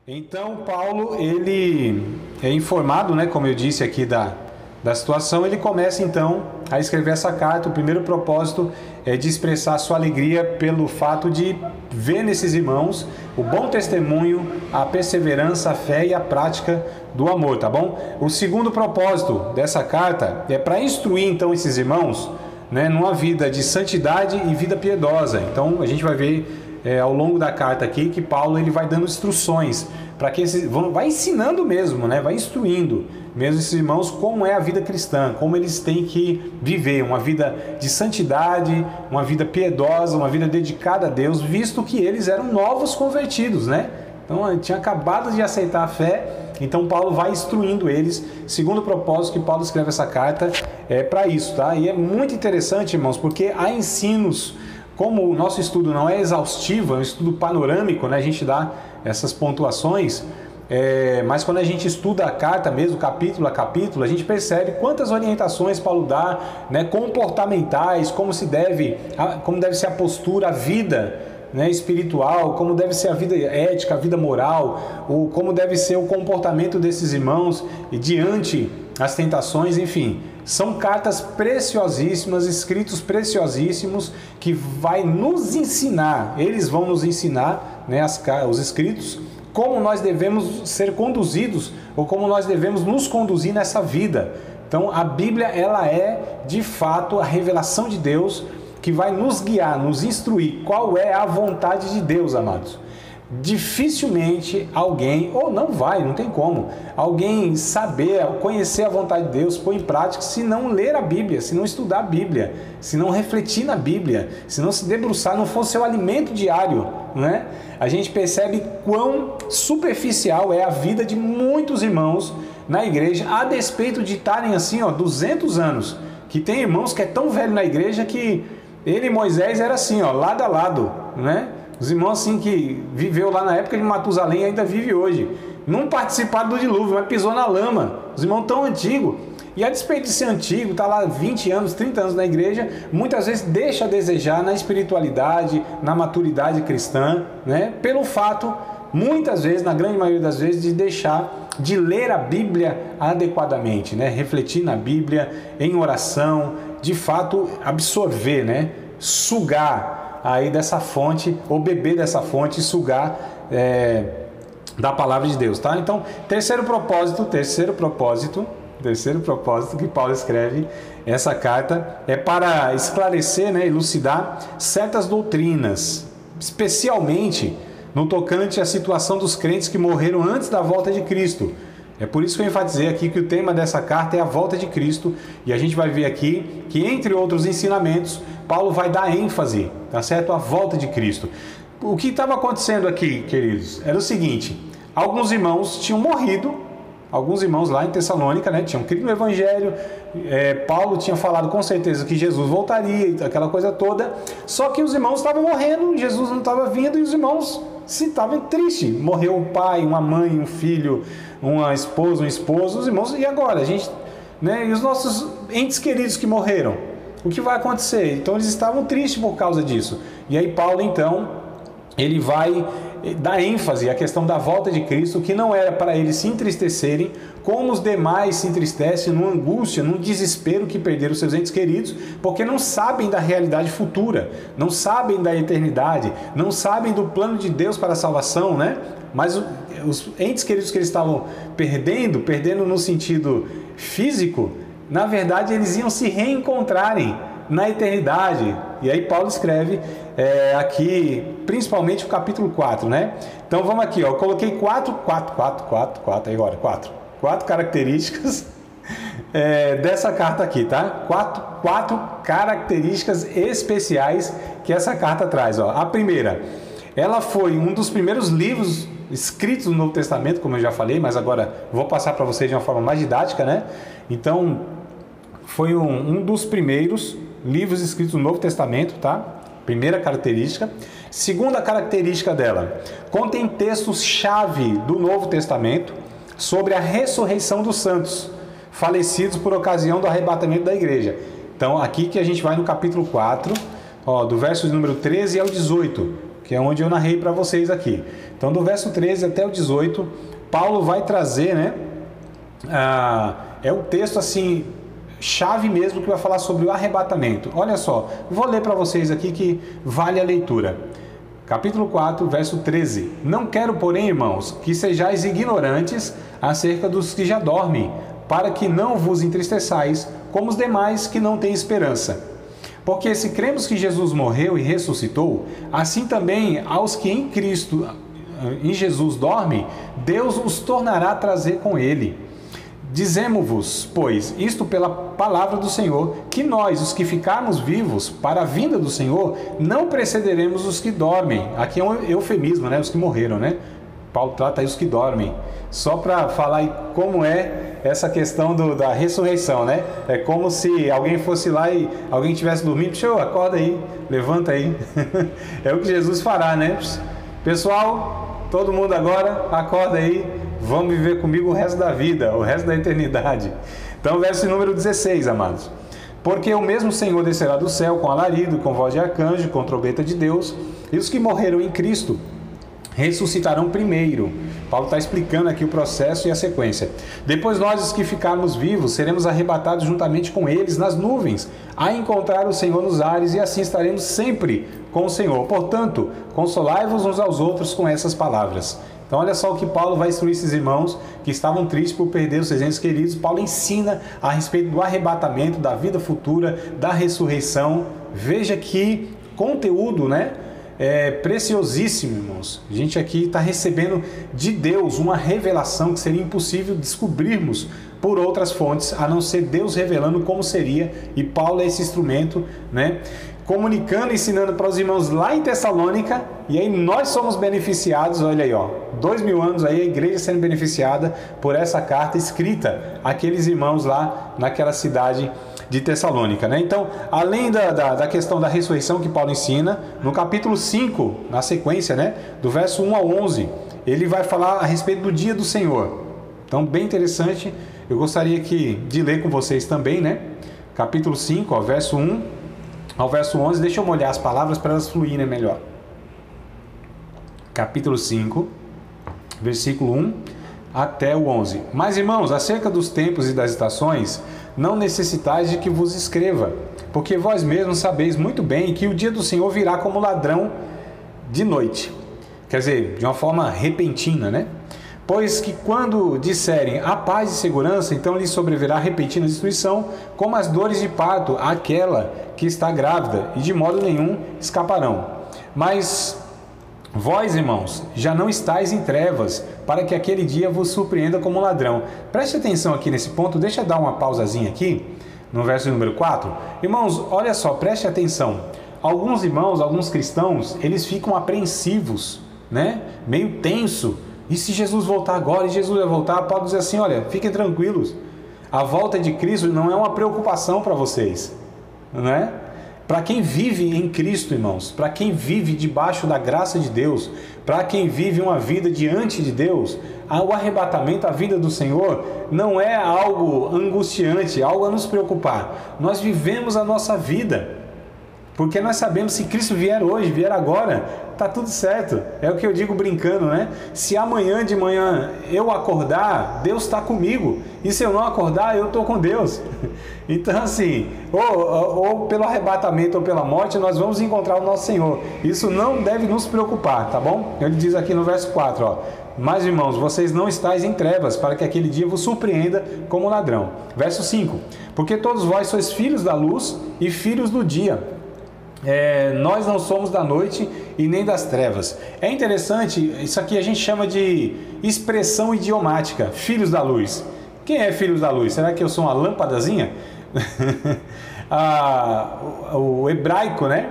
Então, Paulo, ele é informado, né, como eu disse aqui, da situação. Ele começa, então, a escrever essa carta. O primeiro propósito é de expressar sua alegria pelo fato de ver nesses irmãos o bom testemunho, a perseverança, a fé e a prática do amor, tá bom? O segundo propósito dessa carta é para instruir, então, esses irmãos, né, numa vida de santidade e vida piedosa. Então, a gente vai ver ao longo da carta aqui que Paulo ele vai dando instruções para que vai ensinando mesmo, né? Vai instruindo mesmo esses irmãos como é a vida cristã, como eles têm que viver uma vida de santidade, uma vida piedosa, uma vida dedicada a Deus, visto que eles eram novos convertidos, né? Então, tinha acabado de aceitar a fé. Então, Paulo vai instruindo eles. Segundo propósito que Paulo escreve essa carta é para isso, tá? E é muito interessante, irmãos, porque há ensinos. Como o nosso estudo não é exaustivo, é um estudo panorâmico, né? A gente dá essas pontuações, mas quando a gente estuda a carta mesmo, capítulo a capítulo, a gente percebe quantas orientações Paulo dá, né? Comportamentais, como deve ser a postura, a vida, né, espiritual, como deve ser a vida ética, a vida moral, ou como deve ser o comportamento desses irmãos e diante as tentações, enfim. São cartas preciosíssimas, escritos preciosíssimos que vai nos ensinar, eles vão nos ensinar, né, os escritos, como nós devemos ser conduzidos ou como nós devemos nos conduzir nessa vida. Então a Bíblia ela é de fato a revelação de Deus que vai nos guiar, nos instruir qual é a vontade de Deus, amados. Dificilmente alguém, ou não tem como, alguém saber, conhecer a vontade de Deus, pôr em prática, se não ler a Bíblia, se não estudar a Bíblia, se não refletir na Bíblia, se não se debruçar, não for seu alimento diário, né? A gente percebe quão superficial é a vida de muitos irmãos na igreja, a despeito de estarem assim, 200 anos, que tem irmãos que é tão velho na igreja que ele e Moisés era assim, lado a lado, né? Os irmãos assim que viveu lá na época de Matusalém ainda vive hoje. Não participaram do dilúvio, mas pisou na lama. Os irmãos tão antigos. E a despeito de ser antigo, está lá 20 anos, 30 anos na igreja, muitas vezes deixa a desejar na espiritualidade, na maturidade cristã, né? Pelo fato, muitas vezes, na grande maioria das vezes, de deixar de ler a Bíblia adequadamente, né? Refletir na Bíblia, em oração, de fato absorver, né? Sugar aí dessa fonte, ou beber dessa fonte e sugar da palavra de Deus, tá? Então, terceiro propósito que Paulo escreve essa carta é para esclarecer, né, elucidar certas doutrinas, especialmente no tocante à situação dos crentes que morreram antes da volta de Cristo. É por isso que eu enfatizei aqui que o tema dessa carta é a volta de Cristo, e a gente vai ver aqui que, entre outros ensinamentos, Paulo vai dar ênfase, tá certo? A volta de Cristo. O que estava acontecendo aqui, queridos, era o seguinte: alguns irmãos tinham morrido, alguns irmãos lá em Tessalônica, né, tinham crido no Evangelho, Paulo tinha falado com certeza que Jesus voltaria, aquela coisa toda, só que os irmãos estavam morrendo, Jesus não estava vindo, e os irmãos estavam tristes. Morreu um pai, uma mãe, um filho, uma esposa, um esposo, os irmãos, e agora? A gente, né, e os nossos entes queridos que morreram? O que vai acontecer? Então eles estavam tristes por causa disso. E aí Paulo, então, ele vai dar ênfase à questão da volta de Cristo, que não era para eles se entristecerem, como os demais se entristecem numa angústia, num desespero que perderam seus entes queridos, porque não sabem da realidade futura, não sabem da eternidade, não sabem do plano de Deus para a salvação, né? Mas os entes queridos que eles estavam perdendo no sentido físico, na verdade eles iam se reencontrarem na eternidade. E aí Paulo escreve aqui, principalmente o capítulo 4, né? Então vamos aqui, eu coloquei quatro características dessa carta aqui, tá? Quatro características especiais que essa carta traz, ó. A primeira, ela foi um dos primeiros livros escritos no Novo Testamento, como eu já falei, mas agora vou passar para vocês de uma forma mais didática, né? Então, foi um dos primeiros livros escritos no Novo Testamento, tá? Primeira característica. Segunda característica dela, contém textos-chave do Novo Testamento sobre a ressurreição dos santos, falecidos por ocasião do arrebatamento da igreja. Então, aqui que a gente vai no capítulo 4, do verso número 13 ao 18, que é onde eu narrei para vocês aqui. Então, do verso 13 até o 18, Paulo vai trazer, né? É o texto assim, chave mesmo, que vai falar sobre o arrebatamento. Olha só, vou ler para vocês aqui que vale a leitura. Capítulo 4, verso 13. Não quero, porém, irmãos, que sejais ignorantes acerca dos que já dormem, para que não vos entristeçais, como os demais que não têm esperança. Porque se cremos que Jesus morreu e ressuscitou, assim também aos que em Cristo, em Jesus dormem, Deus os tornará a trazer com ele. Dizemo-vos, pois, isto pela palavra do Senhor, que nós, os que ficarmos vivos para a vinda do Senhor, não precederemos os que dormem. Aqui é um eufemismo, né? Os que morreram, né? Paulo trata aí os que dormem. Só para falar aí como é essa questão da ressurreição, né? É como se alguém fosse lá e alguém estivesse dormindo. Show, acorda aí, levanta aí. É o que Jesus fará, né? Pessoal, todo mundo agora, acorda aí. Vão viver comigo o resto da vida, o resto da eternidade. Então, verso número 16, amados. Porque o mesmo Senhor descerá do céu com alarido, com voz de arcanjo, com trombeta de Deus, e os que morreram em Cristo ressuscitarão primeiro. Paulo está explicando aqui o processo e a sequência. Depois nós, os que ficarmos vivos, seremos arrebatados juntamente com eles nas nuvens, a encontrar o Senhor nos ares, e assim estaremos sempre com o Senhor. Portanto, consolai-vos uns aos outros com essas palavras. Então olha só o que Paulo vai instruir esses irmãos que estavam tristes por perder os seus entes queridos. Paulo ensina a respeito do arrebatamento, da vida futura, da ressurreição. Veja que conteúdo, né? É preciosíssimo, irmãos. A gente aqui está recebendo de Deus uma revelação que seria impossível descobrirmos por outras fontes, a não ser Deus revelando como seria. E Paulo é esse instrumento, né? Comunicando, ensinando para os irmãos lá em Tessalônica, e aí nós somos beneficiados. Olha aí, ó, 2000 anos aí a igreja sendo beneficiada por essa carta escrita àqueles irmãos lá naquela cidade de Tessalônica, né? Então, além da questão da ressurreição que Paulo ensina, no capítulo 5, na sequência, né, do verso 1 ao 11, ele vai falar a respeito do dia do Senhor. Então, bem interessante, eu gostaria de ler com vocês também, né? Capítulo 5, ó, verso 1 ao verso 11, deixa eu molhar as palavras para elas fluírem melhor. Capítulo 5, versículo 1 até o 11. Mas, irmãos, acerca dos tempos e das estações, não necessitais de que vos escreva, porque vós mesmos sabeis muito bem que o dia do Senhor virá como ladrão de noite. Quer dizer, de uma forma repentina, né? Pois que quando disserem a paz e segurança, então lhes sobrevirá repentina destruição, como as dores de parto àquela que está grávida, e de modo nenhum escaparão. Mas vós, irmãos, já não estáis em trevas, para que aquele dia vos surpreenda como ladrão. Preste atenção aqui nesse ponto, deixa eu dar uma pausazinha aqui, no verso número 4. Irmãos, olha só, preste atenção. Alguns irmãos, alguns cristãos, eles ficam apreensivos, né? Meio tenso. E se Jesus voltar agora, e Jesus vai voltar, Paulo diz assim, olha, fiquem tranquilos. A volta de Cristo não é uma preocupação para vocês, não é? Para quem vive em Cristo, irmãos, para quem vive debaixo da graça de Deus, para quem vive uma vida diante de Deus, o arrebatamento, a vida do Senhor, não é algo angustiante, algo a nos preocupar. Nós vivemos a nossa vida, porque nós sabemos se Cristo vier hoje, vier agora, tá tudo certo. É o que eu digo brincando, né? Se amanhã de manhã eu acordar, Deus está comigo. E se eu não acordar, eu estou com Deus. Então assim, ou pelo arrebatamento ou pela morte, nós vamos encontrar o nosso Senhor. Isso não deve nos preocupar, tá bom? Ele diz aqui no verso 4, ó. Mas, irmãos, vocês não estáis em trevas, para que aquele dia vos surpreenda como ladrão. Verso 5. Porque todos vós sois filhos da luz e filhos do dia. Nós não somos da noite e nem das trevas. É interessante, isso aqui a gente chama de expressão idiomática, filhos da luz. Quem é filhos da luz? Será que eu sou uma lâmpadazinha? O hebraico, né?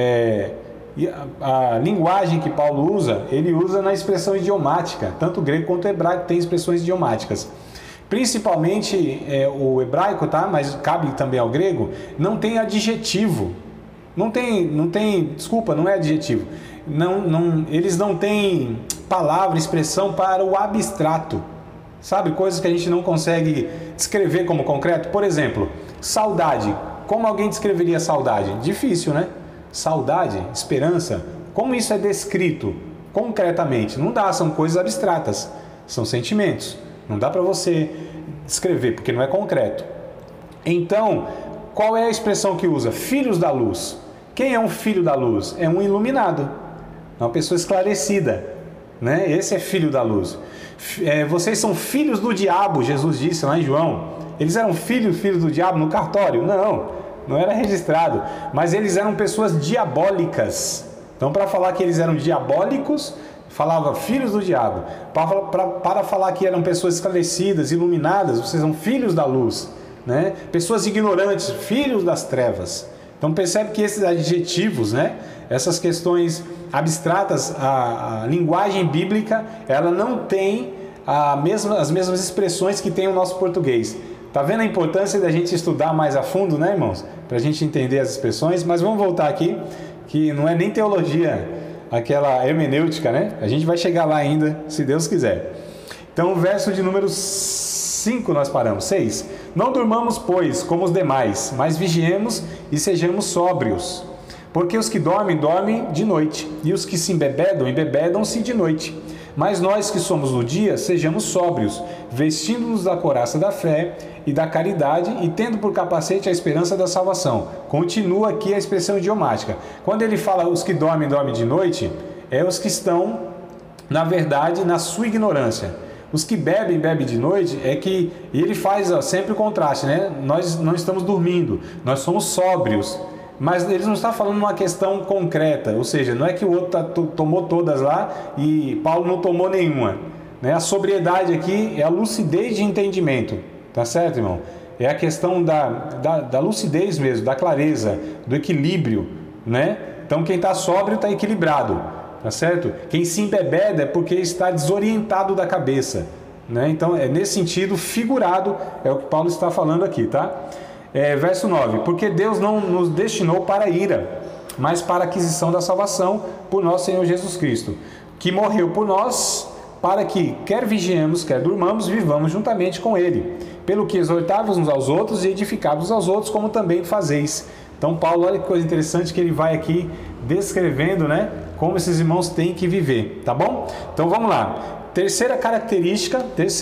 A linguagem que Paulo usa, ele usa na expressão idiomática. Tanto o grego quanto o hebraico tem expressões idiomáticas. Principalmente o hebraico, tá? Mas cabe também ao grego, não tem adjetivo. Não tem, desculpa, não é adjetivo. Eles não têm palavra, expressão para o abstrato. Sabe, coisas que a gente não consegue descrever como concreto. Por exemplo, saudade. Como alguém descreveria saudade? Difícil, né? Saudade, esperança, como isso é descrito concretamente? Não dá, são coisas abstratas, são sentimentos. Não dá para você descrever, porque não é concreto. Então, qual é a expressão que usa? Filhos da luz. Quem é um filho da luz? É um iluminado, é uma pessoa esclarecida, né? Esse é filho da luz. Vocês são filhos do diabo, Jesus disse lá em João. Eles eram filhos do diabo no cartório? Não era registrado. Mas eles eram pessoas diabólicas. Então, para falar que eles eram diabólicos, falava filhos do diabo. Para falar que eram pessoas esclarecidas, iluminadas, vocês são filhos da luz, né? Pessoas ignorantes, filhos das trevas. Então percebe que esses adjetivos, né? Essas questões abstratas, a linguagem bíblica, ela não tem as mesmas expressões que tem o nosso português. Tá vendo a importância da gente estudar mais a fundo, né, irmãos? Para a gente entender as expressões. Mas vamos voltar aqui, que não é nem teologia, aquela hermenêutica, né? A gente vai chegar lá ainda, se Deus quiser. Então, o verso de número 5 nós paramos. 6. Não durmamos, pois, como os demais, mas vigiemos e sejamos sóbrios. Porque os que dormem, dormem de noite, e os que se embebedam, embebedam-se de noite. Mas nós que somos do dia, sejamos sóbrios, vestindo-nos da couraça da fé e da caridade, e tendo por capacete a esperança da salvação. Continua aqui a expressão idiomática. Quando ele fala os que dormem, dormem de noite, é os que estão, na verdade, na sua ignorância. Os que bebem, bebem de noite, e ele faz sempre o contraste, né? Nós não estamos dormindo, nós somos sóbrios. Mas ele não está falando uma questão concreta, ou seja, não é que o outro tomou todas lá e Paulo não tomou nenhuma, né? A sobriedade aqui é a lucidez de entendimento, tá certo, irmão? É a questão da lucidez mesmo, da clareza, do equilíbrio, né? Então quem está sóbrio está equilibrado, tá certo? Quem se embebeda é porque está desorientado da cabeça, né? Então é nesse sentido figurado, é o que Paulo está falando aqui, tá? Verso 9, porque Deus não nos destinou para a ira, mas para a aquisição da salvação por nosso Senhor Jesus Cristo, que morreu por nós, para que, quer vigiemos, quer durmamos, vivamos juntamente com Ele, pelo que exortávamos uns aos outros e edificávamos aos outros, como também fazeis. Então Paulo, olha que coisa interessante que ele vai aqui descrevendo, né, como esses irmãos têm que viver, tá bom? Então vamos lá, terceira característica,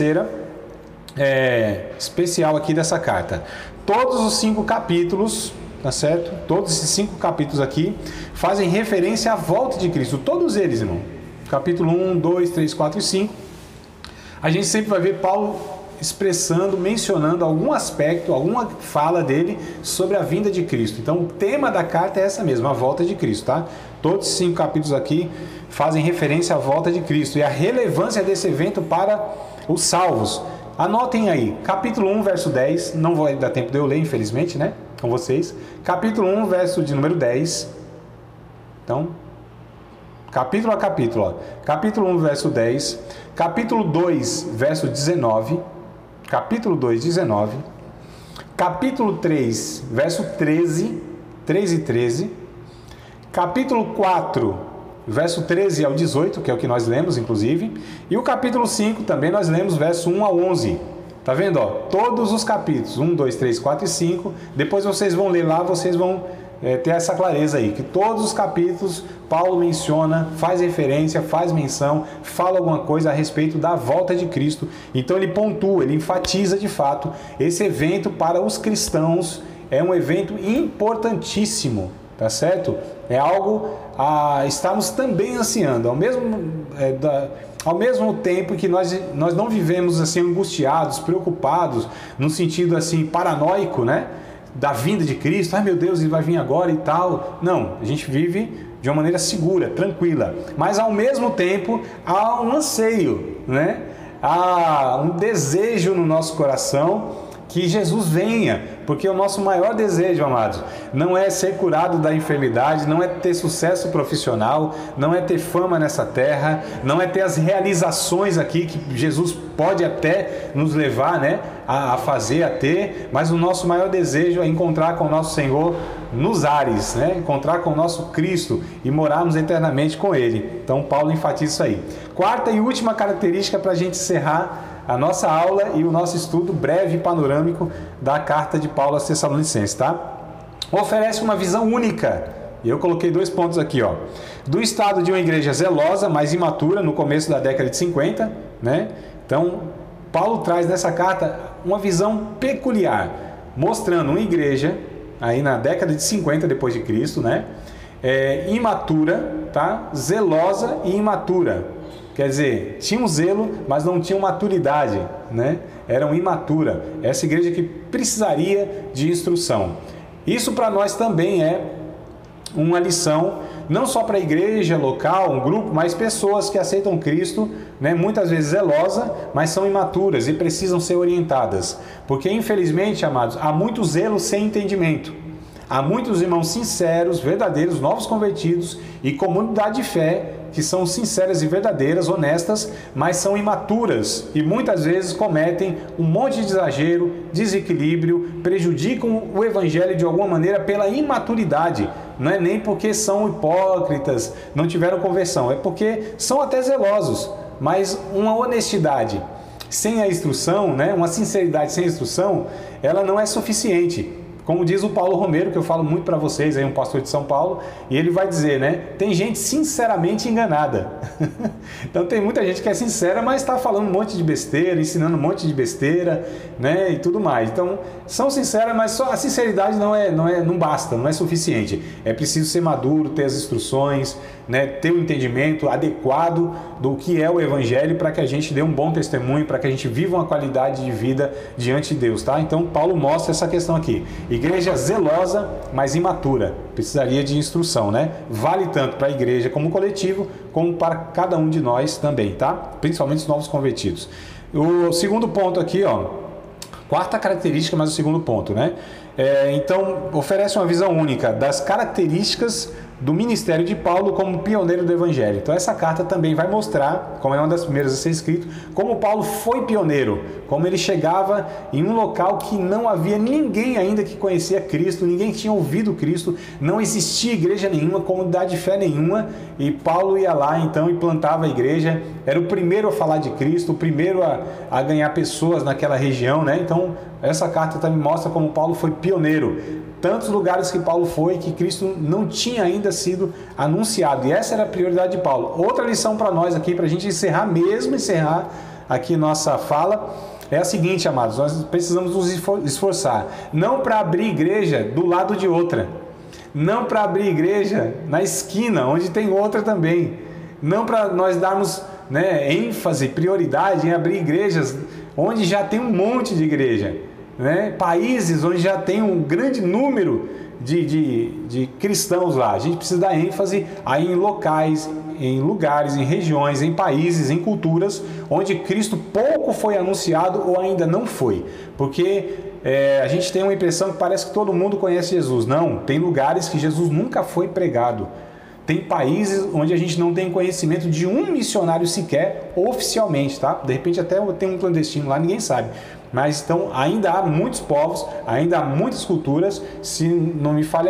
especial aqui dessa carta. Todos os 5 capítulos, tá certo? Todos esses 5 capítulos aqui fazem referência à volta de Cristo. Todos eles, irmão. Capítulo 1, 2, 3, 4 e 5. A gente sempre vai ver Paulo expressando, mencionando algum aspecto, alguma fala dele sobre a vinda de Cristo. Então, o tema da carta é essa mesma, a volta de Cristo, tá? Todos os 5 capítulos aqui fazem referência à volta de Cristo e a relevância desse evento para os salvos. Anotem aí, capítulo 1, verso 10, não vai dar tempo de eu ler, infelizmente, né, com vocês. Capítulo 1, verso de número 10. Então, capítulo a capítulo, ó. Capítulo 1, verso 10. Capítulo 2, verso 19. Capítulo 2, 19. Capítulo 3, verso 13. 3 e 13. Capítulo 4, verso 13 ao 18, que é o que nós lemos, inclusive. E o capítulo 5 também nós lemos, verso 1 ao 11. Tá vendo? Ó? Todos os capítulos, 1, 2, 3, 4 e 5. Depois vocês vão ler lá, vocês vão ter essa clareza aí. Que todos os capítulos, Paulo menciona, faz referência, faz menção, fala alguma coisa a respeito da volta de Cristo. Então ele pontua, ele enfatiza de fato esse evento para os cristãos. É um evento importantíssimo. Tá certo? É algo a estarmos também ansiando, ao mesmo tempo que nós não vivemos assim angustiados, preocupados, no sentido assim paranoico, né? Da vinda de Cristo, ai meu Deus, ele vai vir agora e tal. Não, a gente vive de uma maneira segura, tranquila, mas ao mesmo tempo há um anseio, né? Há um desejo no nosso coração que Jesus venha, porque o nosso maior desejo, amados, não é ser curado da enfermidade, não é ter sucesso profissional, não é ter fama nessa terra, não é ter as realizações aqui que Jesus pode até nos levar, né, a fazer, a ter, mas o nosso maior desejo é encontrar com o nosso Senhor nos ares, né, encontrar com o nosso Cristo e morarmos eternamente com Ele. Então Paulo enfatiza isso aí. Quarta e última característica para a gente encerrar a nossa aula e o nosso estudo breve e panorâmico da carta de Paulo aos Tessalonicenses, tá? Oferece uma visão única E eu coloquei 2 pontos aqui, ó. Do estado de uma igreja zelosa, mas imatura, no começo da década de 50, né? Então, Paulo traz nessa carta uma visão peculiar, mostrando uma igreja, aí na década de 50 depois de Cristo, né? Imatura, tá? Zelosa e imatura. Quer dizer, tinha um zelo, mas não tinha maturidade, né? Eram imatura. Essa igreja que precisaria de instrução. Isso para nós também é uma lição, não só para a igreja local, um grupo, mas pessoas que aceitam Cristo, né? Muitas vezes zelosa, mas são imaturas e precisam ser orientadas. Porque, infelizmente, amados, há muito zelo sem entendimento. Há muitos irmãos sinceros, verdadeiros, novos convertidos e comunidade de fé que são sinceras e verdadeiras, honestas, mas são imaturas e muitas vezes cometem um monte de exagero, desequilíbrio, prejudicam o evangelho de alguma maneira pela imaturidade. Não é nem porque são hipócritas, não tiveram conversão, é porque são até zelosos, mas uma honestidade sem a instrução, né, uma sinceridade sem a instrução, ela não é suficiente. Como diz o Paulo Romero, que eu falo muito para vocês, aí um pastor de São Paulo, e ele vai dizer, né? Tem gente sinceramente enganada. Então tem muita gente que é sincera, mas está falando um monte de besteira, ensinando um monte de besteira, né? E tudo mais. Então, são sinceras, mas só a sinceridade não basta, não é suficiente. É preciso ser maduro, ter as instruções, né? Ter o entendimento adequado do que é o Evangelho para que a gente dê um bom testemunho, para que a gente viva uma qualidade de vida diante de Deus, tá? Então, Paulo mostra essa questão aqui. Igreja zelosa, mas imatura. Precisaria de instrução, né? Vale tanto para a igreja como coletivo, como para cada um de nós também, tá? Principalmente os novos convertidos. O segundo ponto aqui, ó. Quarta característica, mas o segundo ponto, né? Então, oferece uma visão única das características do ministério de Paulo como pioneiro do Evangelho. Então essa carta também vai mostrar, como é uma das primeiras a ser escrito, como Paulo foi pioneiro, como ele chegava em um local que não havia ninguém ainda que conhecia Cristo, ninguém que tinha ouvido Cristo, não existia igreja nenhuma, comunidade de fé nenhuma, e Paulo ia lá então e plantava a igreja, era o primeiro a falar de Cristo, o primeiro a ganhar pessoas naquela região, né? Então essa carta também mostra como Paulo foi pioneiro. Tantos lugares que Paulo foi que Cristo não tinha ainda sido anunciado. E essa era a prioridade de Paulo. Outra lição para nós aqui, para a gente encerrar aqui nossa fala, é a seguinte, amados. Nós precisamos nos esforçar. Não para abrir igreja do lado de outra. Não para abrir igreja na esquina, onde tem outra também. Não para nós darmos, né, ênfase, prioridade em abrir igrejas onde já tem um monte de igreja. Né? Países onde já tem um grande número de cristãos lá. A gente precisa dar ênfase aí em locais, em lugares, em regiões, em países, em culturas onde Cristo pouco foi anunciado ou ainda não foi. Porque a gente tem uma impressão que parece que todo mundo conhece Jesus. Não, tem lugares que Jesus nunca foi pregado. Tem países onde a gente não tem conhecimento de um missionário sequer oficialmente, tá? De repente até tem um clandestino lá, ninguém sabe. Mas então ainda há muitos povos, ainda há muitas culturas. Se não me falha a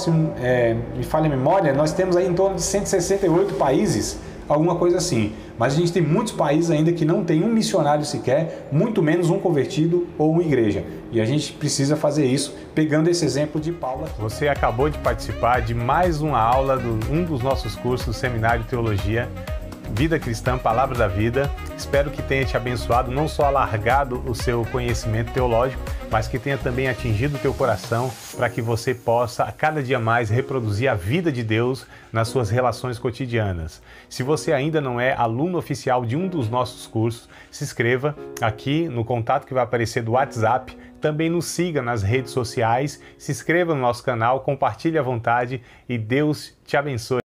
memória, nós temos aí em torno de 168 países, alguma coisa assim. Mas a gente tem muitos países ainda que não tem um missionário sequer, muito menos um convertido ou uma igreja. E a gente precisa fazer isso pegando esse exemplo de Paulo. Você acabou de participar de mais uma aula de um dos nossos cursos do Seminário de Teologia, Vida Cristã, Palavra da Vida. Espero que tenha te abençoado, não só alargado o seu conhecimento teológico, mas que tenha também atingido o teu coração para que você possa a cada dia mais reproduzir a vida de Deus nas suas relações cotidianas. Se você ainda não é aluno oficial de um dos nossos cursos, se inscreva aqui no contato que vai aparecer do WhatsApp. Também nos siga nas redes sociais, se inscreva no nosso canal, compartilhe à vontade e Deus te abençoe.